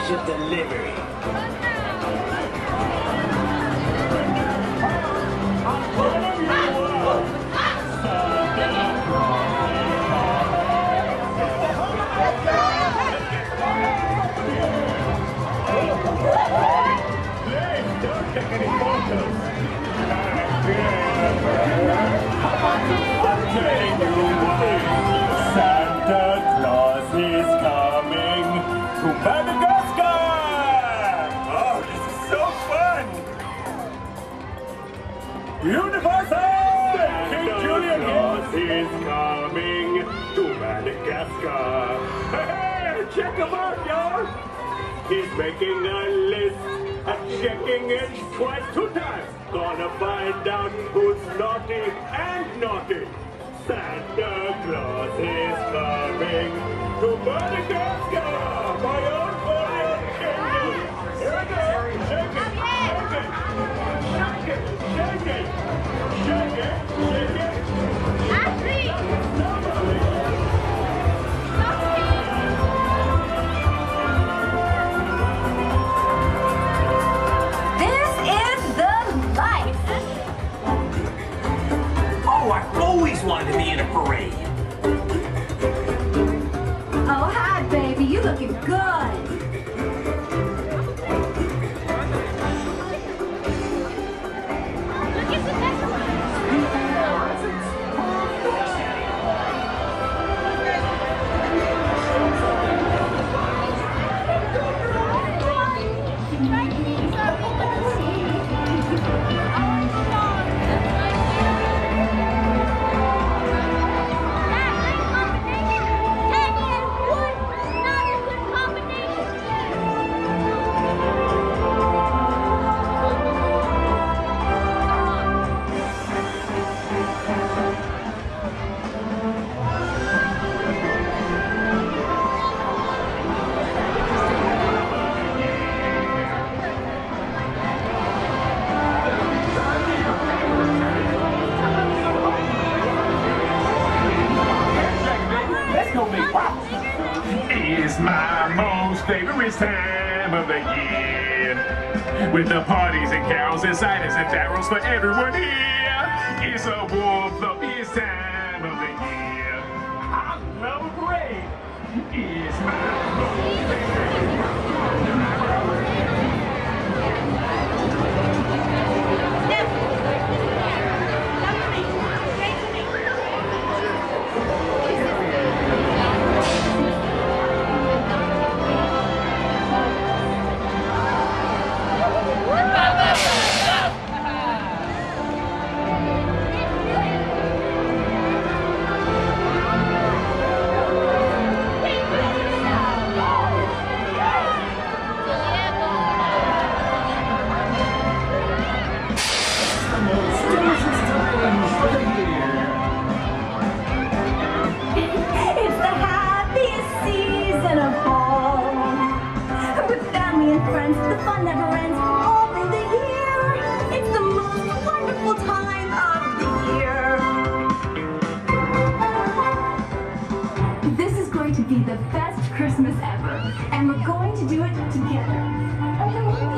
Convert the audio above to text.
special delivery. Don't take any photos. I'm telling you why. Santa Claus is coming to Madagascar! Oh, this is so fun! Universal! King Julian Claus is coming to Madagascar. Hey, check him out, y'all! He's making a list and checking it twice, 2 times. Gonna find out who's naughty and naughty. Santa Claus is coming to Madagascar, my own foreign kingdom. Here we go. Shake it, shake it, shake it, shake it, shake it, shake it. Always wanted to be in a parade. Oh, hi, baby. You looking good. It's my most favorite time of the year, with the parties and carols and ciders and barrels for everyone here. It's a warm, fluffiest time of the year. I love a parade. It's my most favorite The fun never ends all through the year. It's the most wonderful time of the year. This is going to be the best Christmas ever, and we're going to do it together.